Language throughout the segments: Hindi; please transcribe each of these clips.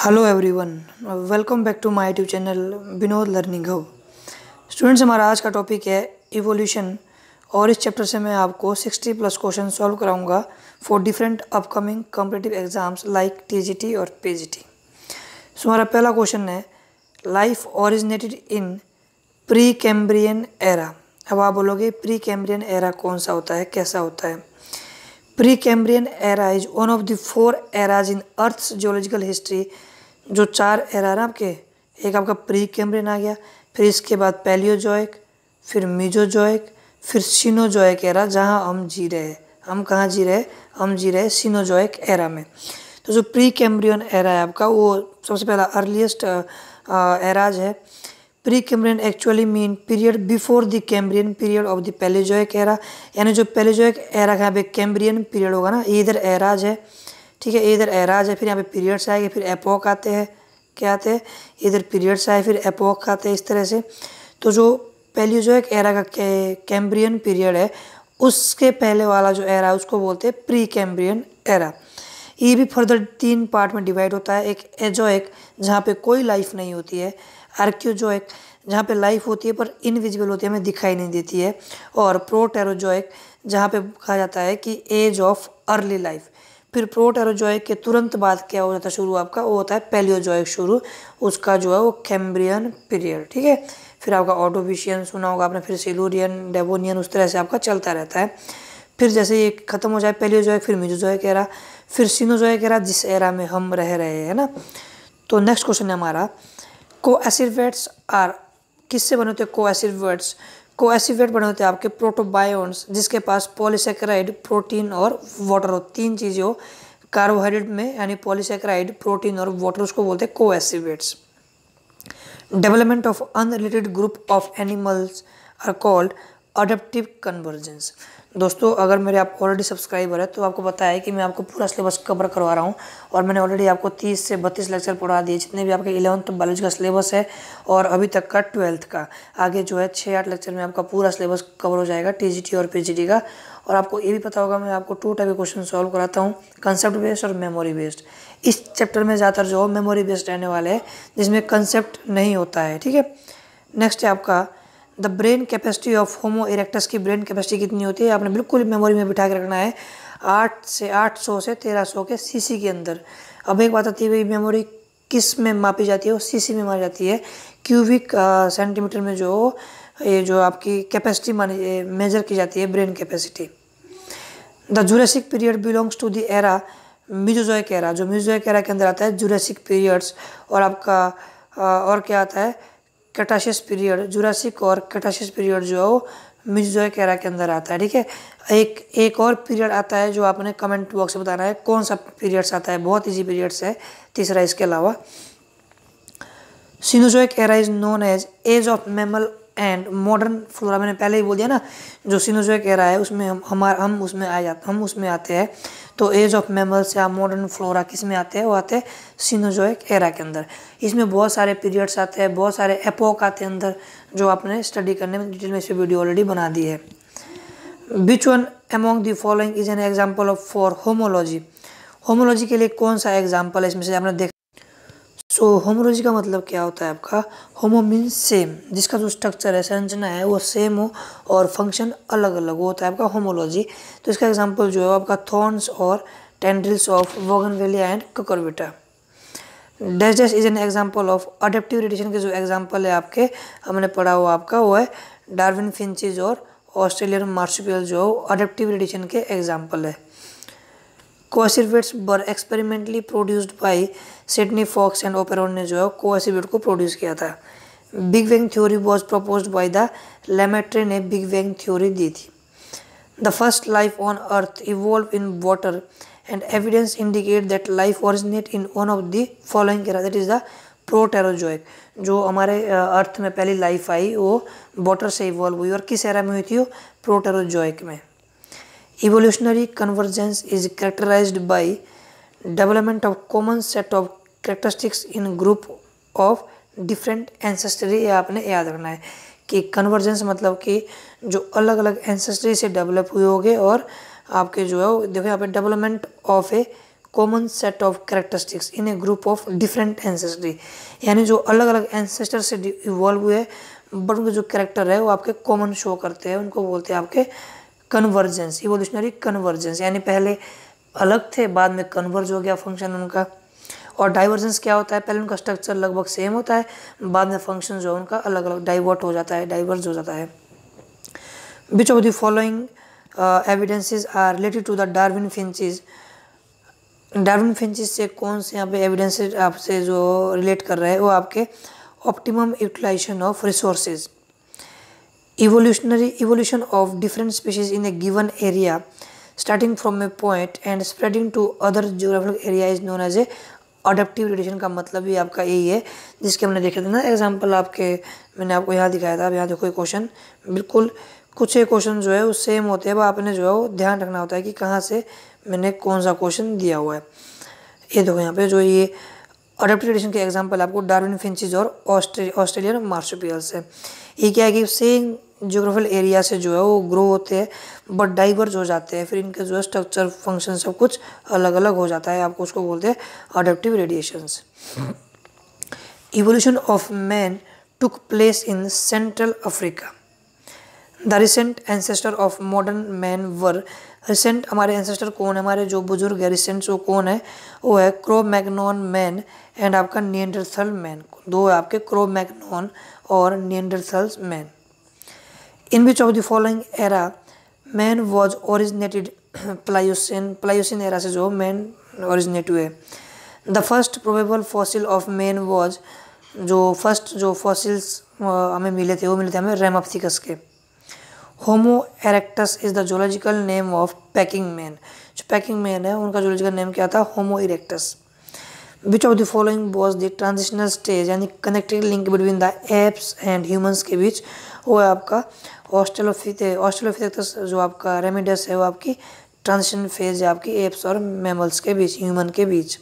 Hello everyone, welcome back to my YouTube channel Vinod learning hub. Students, हमारा आज का टॉपिक है इवोल्यूशन और इस चैप्टर से मैं आपको 60+ क्वेश्चन सॉल्व कराऊंगा for different upcoming competitive exams like TGT और पीजीटी। सो हमारा पहला क्वेश्चन है, life originated in Precambrian era. अब आप बोलोगे प्री कैम्ब्रियन एरा कौन सा होता है, कैसा होता है? Precambrian era is one of the 4 eras in earth's geological history. जो 4 एरा ना आपके, एक आपका प्री कैम्ब्रियन आ गया, फिर इसके बाद पैलियोजोइक, फिर मीजोजोइक, फिर सिनोजोइक एरा, जहां हम जी रहे हैं। हम कहाँ जी रहे हैं? हम जी रहे हैं सिनोजोइक एरा में। तो जो प्री कैम्ब्रियन एरा है आपका, वो सबसे पहला अर्लीस्ट एराज है। Precambrian actually mean period before the Cambrian period of the Palaeozoic era. यानी जो पैलेजोइक एरा का यहाँ पे कैम्ब्रियन पीरियड होगा ना, ये इधर एराज है, ठीक है, इधर एराज है, फिर यहाँ पे पीरियड्स आएंगे, फिर एपोक आते हैं। क्या आते हैं? इधर पीरियड्स आए, फिर एपोक आते हैं, इस तरह से। तो जो पैलेजोइक एरा का कैम्ब्रियन पीरियड है, उसके पहले वाला जो एरा है उसको बोलते हैं प्री कैम्ब्रियन एरा। ये भी फर्दर 3 पार्ट में डिवाइड होता है। एक एजोइक, जहाँ पे कोई लाइफ नहीं होती है, आर्क्योजोइक, जहाँ पे लाइफ होती है पर इनविजिबल होती है, हमें दिखाई नहीं देती है, और प्रोटेरोजोइक, जहाँ पे कहा जाता है कि एज ऑफ अर्ली लाइफ। फिर प्रोटेरोजोइक के तुरंत बाद क्या हो जाता है शुरू आपका, वो होता है पैलियोजोइक शुरू, उसका जो है वो कैम्ब्रियन पीरियड, ठीक है। फिर आपका ऑर्डोविशियन सुना होगा आपने, फिर सिलूरियन, डेवोनियन, उस तरह से आपका चलता रहता है। फिर जैसे ये खत्म हो जाए पैलियोजोइक, फिर मीजोजोइक एरा, फिर सिनोजोइक एरा, जिस एरा में हम रह रहे हैं ना। तो नेक्स्ट क्वेश्चन है हमारा, कोएसिवेट्स आर, किससे बने होते हैं कोएसिवेट्स? कोएसिवेट बने होते हैं आपके प्रोटोबायोन्स, जिसके पास पॉलीसेकेराइड, प्रोटीन और वाटर हो। 3 चीज़ें हो कार्बोहाइड्रेट में, यानी पॉलीसेकेराइड, प्रोटीन और वाटर, उसको बोलते हैं coacervates. Development of unrelated group of animals are called adaptive convergence. दोस्तों, अगर मेरे आप ऑलरेडी सब्सक्राइबर है तो आपको पता है कि मैं आपको पूरा सिलेबस कवर करवा रहा हूँ, और मैंने ऑलरेडी आपको 30 से 32 लेक्चर पढ़ा दिए, जितने भी आपके 11th बायोलॉजी का सिलेबस है और अभी तक का 12th का। आगे जो है 6-8 लेक्चर में आपका पूरा सिलेबस कवर हो जाएगा टीजीटी और पीजीटी का। और आपको ये भी पता होगा मैं आपको 2 टाइप के क्वेश्चन सॉल्व कराता हूँ, कंसेप्ट बेस्ड और मेमोरी बेस्ड। इस चैप्टर में ज़्यादातर जो मेमोरी बेस्ड रहने वाले हैं, जिसमें कंसेप्ट नहीं होता है, ठीक है। नेक्स्ट है आपका the brain capacity of Homo erectus की ब्रेन कैपेसिटी कितनी होती है? आपने बिल्कुल मेमोरी में बिठा के रखना है, 800 से 1300 के सीसी के अंदर। अब एक बात आती है, मेमोरी किस में मापी जाती है? वो सीसी में मापी जाती है। क्यूबिक सेंटीमीटर में जो ये जो आपकी कैपेसिटी मेजर की जाती है, brain capacity. The Jurassic period belongs to the era Mesozoic era. जो मीजोजोइक एरा के अंदर आता है जुरासिक पीरियड्स, और आपका और क्या आता है, क्रेटाशियस पीरियड। जुरासिक और क्रेटाशियस पीरियड जो है वो मीजोजोइक एरा के अंदर आता है, ठीक है। एक और पीरियड आता है जो आपने कमेंट बॉक्स में बताना है कौन सा पीरियड्स आता है, बहुत इजी पीरियड्स है, तीसरा इसके अलावा। Cenozoic era is known age of mammal and modern flora. मैंने पहले ही बोल दिया ना, जो सिनोजोइक एरा है उसमें हम उसमें आते हैं। तो एज ऑफ मैमल्स या मॉडर्न फ्लोरा किस में आते हैं? वो आते हैं सिनोजोइक एरा के अंदर। इसमें बहुत सारे पीरियड्स आते हैं, बहुत सारे एपोक आते हैं अंदर, जो आपने स्टडी करने में डिटेल में इस वीडियो ऑलरेडी बना दी है। Which one among the following is an example of for homology? Homology के लिए कौन सा एग्जाम्पल है इसमें से आपने देख? सो होमोलॉजी का मतलब क्या होता है आपका? होमो मीन्स सेम, जिसका जो स्ट्रक्चर है, संरचना है, वो सेम हो और फंक्शन अलग अलग हो, होता है आपका होमोलॉजी। तो इसका एग्जांपल जो है आपका थॉर्न्स और tendrils of bougainvillea and Cucurbita. Dash dash is an example of adaptive radiation के जो एग्जांपल है आपके, हमने पढ़ा हुआ आपका, वो है डार्विन फिंचेज और ऑस्ट्रेलियन मार्supial, जो अडेप्टिव रेडिएशन के एग्जाम्पल है। Coacervates were experimentally produced by Sydney Fox and Oparin ने जो है कोएसिवेट को प्रोड्यूस किया था। Big bang theory was proposed by the Lemaitre ने बिग बैंग थ्योरी दी थी। The first life on earth evolve in water and evidence indicate that life originate in one of the following era, that is the Proterozoic. जो हमारे अर्थ में पहली लाइफ आई वो वाटर से इवॉल्व हुई, और किस एरा में हुई थी? वो प्रोटेरोजोइक में। Evolutionary convergence is characterized by development of common set of characteristics in group of different ancestry। ये आपने याद रखना है कि कन्वर्जेंस मतलब कि जो अलग अलग एंसेस्ट्री से डेवलप हुए होंगे, और आपके जो है देखो यहाँ पे development of a common set of characteristics in a group of different ancestry, यानी जो अलग अलग एंसेस्टर से इवॉल्व हुए बट उनके जो कैरेक्टर है वो आपके कॉमन शो करते हैं, उनको बोलते हैं आपके कन्वर्जेंस, इवोल्यूशनरी कन्वर्जेंस, यानी पहले अलग थे बाद में कन्वर्ज हो गया फंक्शन उनका। और डाइवर्जेंस क्या होता है, पहले उनका स्ट्रक्चर लगभग सेम होता है, बाद में फंक्शन जो है उनका अलग अलग डाइवर्ट हो जाता है, डाइवर्ज हो जाता है। Which of the following evidences are related to the Darwin finches, Darwin finches से कौन से यहाँ पे एविडेंसेस आपसे जो रिलेट कर रहे हैं वो आपके optimum utilization of resources, evolution of different species in a given area starting from a point and spreading to other geographical area is known as a adaptive radiation। का मतलब भी आपका यही है जिसके हमने देखे थे ना एग्जांपल आपके, मैंने आपको यहाँ दिखाया था। अब यहाँ देखो क्वेश्चन बिल्कुल कुछ एक क्वेश्चन जो है वो सेम होते हैं, आपने जो है वो ध्यान रखना होता है कि कहाँ से मैंने कौन सा क्वेश्चन दिया हुआ है। ये देखो यहाँ पे जो ये अडैप्टिव रेडिएशन के एग्जांपल आपको डार्विन फिंचेस और ऑस्ट्रेलियन मार्सुपियल्स है। ये क्या है कि सेम जियोग्राफिकल एरिया से जो है वो ग्रो होते हैं बट डाइवर्ज हो जाते हैं, फिर इनके जो है स्ट्रक्चर फंक्शन सब कुछ अलग अलग हो जाता है, आपको उसको बोलते हैं adaptive radiations. Evolution of man took place in central Africa. The recent ancestor of modern man were, recent हमारे एंसेस्टर कौन है, हमारे जो बुजुर्ग है रिसेंट जो कौन है वो है क्रो-मैग्नोन मैन एंड आपका निएंडरथल मैन। दो है आपके क्रो-मैग्नोन और Neanderthal man. In which of the following era man was originated, Pliocene era से जो मैन ओरिजिनेट हुए। The first probable fossil of man was, जो फर्स्ट जो फॉसिल्स हमें मिले थे वो मिले थे हमें रेमाप्थिकस के। Homo erectus is the zoological name of Peking man, जो पैकिंग मैन है उनका जोलॉजिकल नेम क्या था, Homo erectus. Which of the following was the transitional stage, यानी connecting link between the apes and humans के बीच, वो है आपका ऑस्ट्रेलोपिथेकस जो आपका रेमिडस है वो आपकी ट्रांजिशन फेज है आपकी एप्स और मैमल्स के बीच, ह्यूमन के बीच।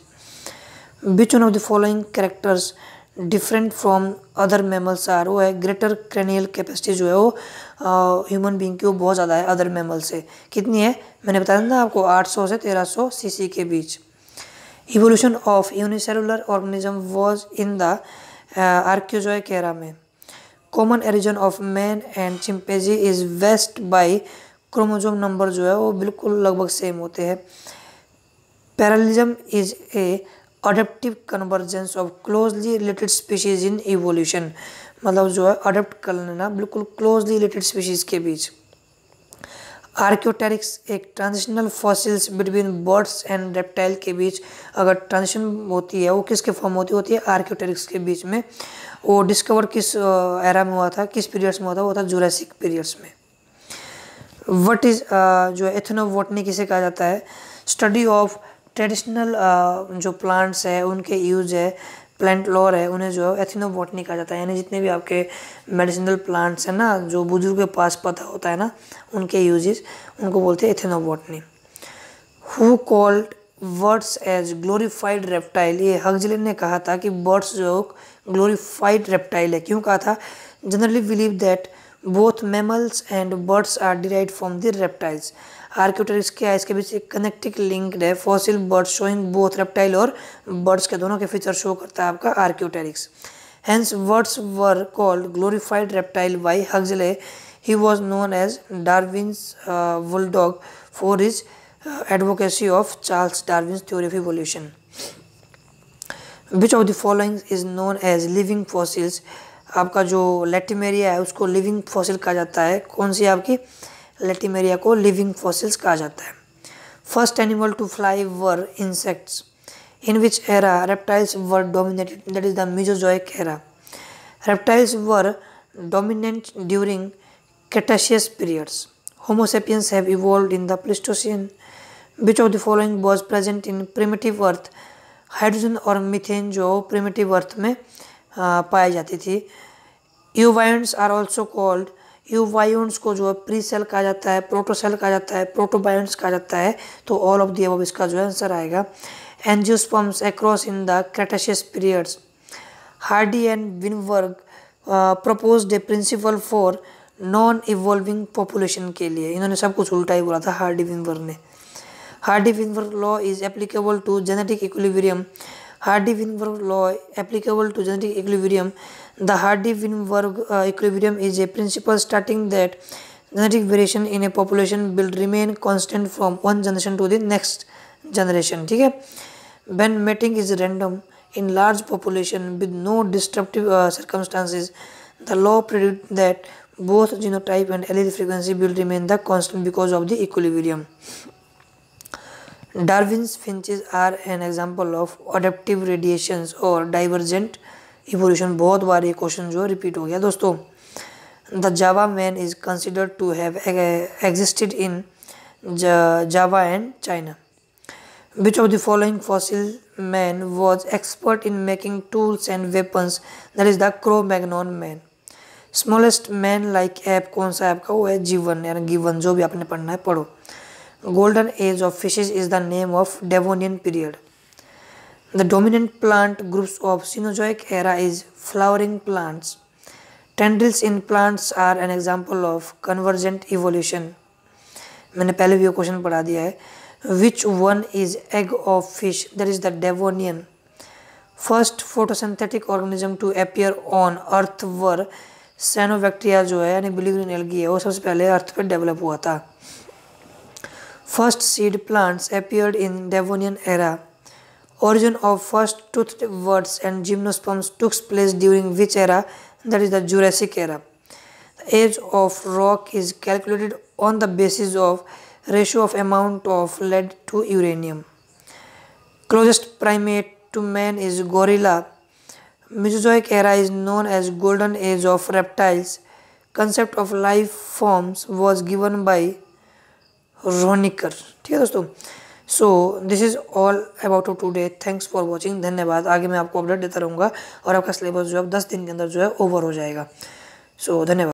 Which one of the following characters different from other mammals are, वो है ग्रेटर क्रेनियल कैपेसिटी जो है वो ह्यूमन बीइंग की वो बहुत ज़्यादा है अदर मैमल से। कितनी है मैंने बताया ना आपको, 800 से 1300 सीसी के बीच। Evolution of unicellular organism was in the आर्कियोजॉइक era में। Common origin of man and chimpanzee is waste bye chromosome number जो है वो बिल्कुल लगभग सेम होते हैं। Parallelism is a adaptive convergence of closely related species in evolution, मतलब जो है अडेप्ट कर लेना बिल्कुल क्लोजली रिलेटेड स्पीशीज के बीच। आर्कियोटेरिक्स एक transitional fossils between birds and reptile के बीच अगर ट्रांजिशन होती है वो किसके फॉर्म होती है आर्कियोटेरिक्स के बीच में। वो डिस्कवर किस एरा में हुआ था, किस पीरियड्स में हुआ था, वो था जुरासिक पीरियड्स में। व्हाट इज जो एथनोबॉटनी किसे कहा जाता है, स्टडी ऑफ ट्रेडिशनल जो प्लांट्स है उनके यूज है, प्लांट लॉर है, उन्हें जो है एथनोबॉटनी कहा जाता है। यानी जितने भी आपके मेडिसिनल प्लांट्स हैं ना जो बुजुर्ग के पास पता होता है ना उनके यूजेस, उनको बोलते हैं ethnobotany. Who called birds as glorified reptile, ये हक्सले ने कहा था कि बर्ड्स जो ग्लोरीफाइड रेप्टाइल है। क्यों कहा था, generally believe that both mammals and birds are derived from the reptiles. Archaeopteryx क्या है, इसके बीच एक कनेक्टिंग लिंक है, fossil birds showing both reptile और बर्ड्स के दोनों के फीचर शो करता है आपका Archaeopteryx. Hence birds were called glorified reptile by Huxley. He was known as Darwin's bulldog for his advocacy of Charles Darwin's theory of evolution. Which of the following is known as living fossils, आपका जो लैटिमेरिया है उसको लिविंग फॉसिल कहा जाता है। कौन सी आपकी लैटिमेरिया को लिविंग फॉसिल्स कहा जाता है। First animal to fly were insects. In which era reptiles were dominated, that is the Mesozoic era. Reptiles were dominant during Cretaceous periods. Homo sapiens have evolved in the Pleistocene. Which of the following was present in primitive earth, hydrogen और मीथेन जो प्रिमिटिव अर्थ में पाई जाती थी। Eobionts are also called, eobionts को जो है प्री सेल कहा जाता है, प्रोटोसेल कहा जाता है, प्रोटोबायंट्स कहा जाता है, तो ऑल ऑफ दी अबव इसका जो है आंसर आएगा। Angiosperms across in the Cretaceous periods. Hardy and Weinberg proposed a principle for non evolving population के लिए, इन्होंने सब कुछ उल्टा ही बोला था हार्डी विनबर्ग ने। Hardy-Weinberg law is applicable to genetic equilibrium. Hardy-Weinberg law applicable to genetic equilibrium. The Hardy-Weinberg equilibrium is a principle stating that genetic variation in a population will remain constant from one generation to the next generation. ठीक है. When mating is random in large population with no disruptive circumstances, the law predicts that both genotype and allele frequency will remain the constant because of the equilibrium. Darwin's finches are an example of adaptive radiations और divergent evolution. बहुत बार ये क्वेश्चन जो रिपीट हो गया दोस्तों. The Java man is considered to have existed in Java and China. Which of the following fossil man was expert in making tools and weapons? That is the Cro-Magnon man. Smallest man like ape कौन सा ape का? वो है जीवन यानी गिवन. जो भी आपने पढ़ना है पढ़ो. Golden age of fishes is the name of Devonian period. The dominant plant groups of Cenozoic era is flowering plants. Tendrils in plants are an example of convergent evolution. मैंने पहले भी ये क्वेश्चन पढ़ा दिया है. Which one is egg of fish? That is the Devonian. First photosynthetic organism to appear on Earth were Cyanobacteria जो है यानी बिलीग्रीन एल्गी है, वो सबसे पहले अर्थ पे डेवलप हुआ था. First seed plants appeared in Devonian era. Origin of first toothed birds and gymnosperms took place during which era? That is the Jurassic era. The age of rock is calculated on the basis of ratio of amount of lead to uranium. Closest primate to man is gorilla. Mesozoic era is known as golden age of reptiles. Concept of life forms was given by रोनिकर. ठीक है दोस्तों. So this is all about today. Thanks for watching. धन्यवाद. आगे मैं आपको अपडेट देता रहूँगा और आपका सिलेबस जो है 10 दिन के अंदर जो है ओवर हो जाएगा. सो धन्यवाद.